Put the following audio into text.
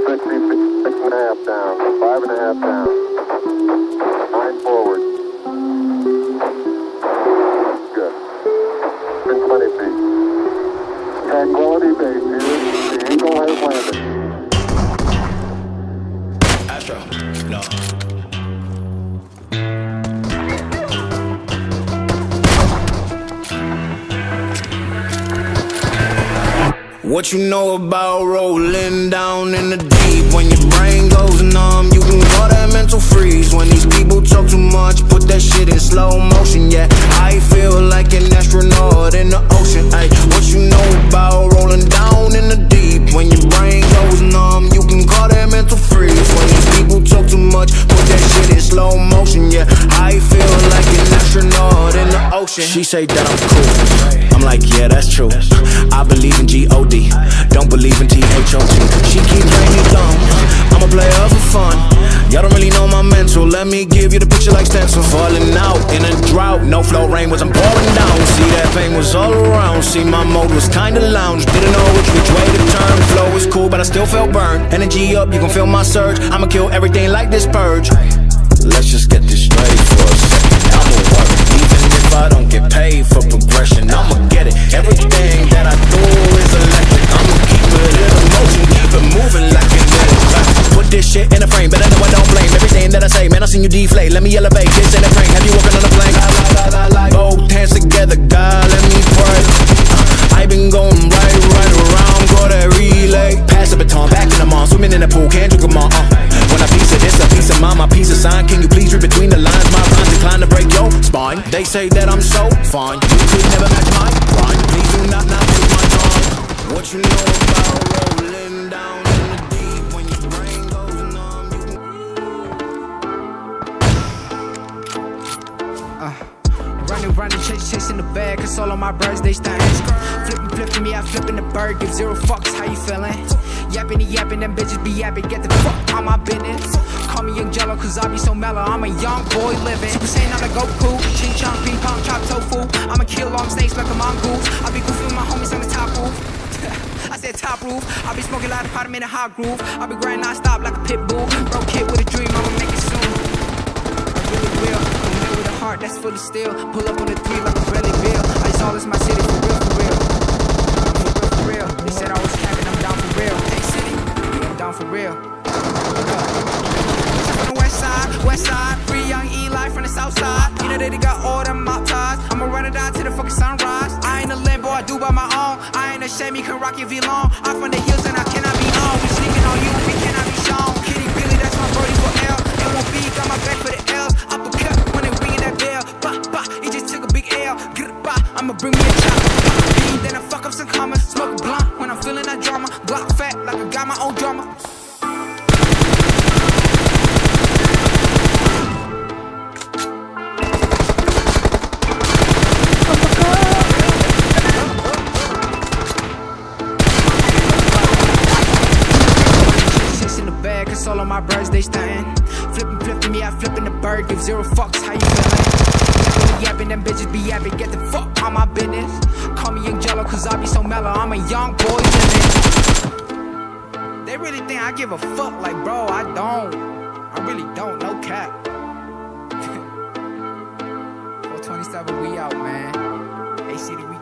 6.5 down, 5.5 down, 9 forward. Good. 20 feet. Tranquility Base here. The Eagle has landed. Astro, no. What you know about rolling down in the deep? When your brain goes numb, you can call that mental freeze. When these people talk too much, put that shit in slow motion. Yeah, I feel like an astronaut in the ocean. Ay, what you know about rolling down in the deep? When your brain goes numb, you can call that mental freeze. When these people talk too much, put that shit in slow motion. Yeah, I feel like an astronaut in the ocean. She say that I'm cool, I'm like, yeah, that's true. I believe in G-O-D, don't believe in T-H-O-T. She keep playing me dumb, I'm a player for fun. Y'all don't really know my mental, let me give you the picture like stencil. Falling out in a drought, no flow rain wasn't pouring down. See, that pain was all around, see my mode was kinda lounge. Didn't know which way to turn, flow was cool but I still felt burned. Energy up, you can feel my surge, I'ma kill everything like this purge. Let's just get this straight for a second, I'ma work. Even if I don't get paid for progression, I'ma get it. Everything that I do is electric, I'ma keep it in motion, keep it moving like kinetic. Put this shit in a frame, better know I don't blame everything that I say. Man, I seen you deflate, let me elevate this in a frame. Have you walking on a plane? Both hands together, God, let me pray. I been going right around, go that relay. Pass the baton, back in the mall, swimming in the pool, can't drink them all. When I piece of this, a piece of mine, my piece of sign. Can you please read between the lines? My rhymes inclined to break your spine. They say that I'm so fine, you could never match my grind. Please do not take my time. What you know about rolling down in the deep? When your brain goes numb, you Running, chasing the bag, cause all of my birds, they stand. Flipping me, I flipping the bird, give zero fucks, how you feeling? Yapping, them bitches be yapping, get the fuck on my business. Call me Young Jello, cause I be so mellow, I'm a young boy living. Super Saiyan, I'm a Goku, ching chong, ping pong, chop tofu. I'ma kill long snakes like a mongoose. I be goofy with my homies on the top roof. I said top roof, I be smoking loud, pot, I'm in a hot groove. I be grinding non-stop like a pit bull. Bro kid with a dream, I'ma make it soon. I really will, with a heart that's full of steel. Pull up on the 3 like a Bradley Bill. I just all this my city for real, for real. For real. They said I was capping, I'm down for real. Hey city, I'm down for real. From the west side, free young Eli from the south side. You know that they got all them mop ties. I'ma run it down to the fucking sunrise. I ain't a Lambo, I do by my own. I ain't ashamed, you can rock your V-long. I'm from the hills and I cannot be on. We sneaking on you, we cannot be shown. Kitty Billy, that's my birdie for L. It won't be, got my back for the L's. Uppercut when they ringing that bell. Bah, it just took a big L. Get it, bah, I'ma bring me a chop. Then I fuck up some commas. Smoke a blunt when I'm feeling that drama. Block fat like I got my own drama. Cause all of my birds, they stuntin'. Flipping me, I flipping the bird, give zero fucks, how you feelin'? Yapping, them bitches be yapping, get the fuck on my business. Call me Young Jello, cause I be so mellow, I'm a young boy living. They really think I give a fuck, like bro, I don't. I really don't, no cap. 427, we out, man. ACD, we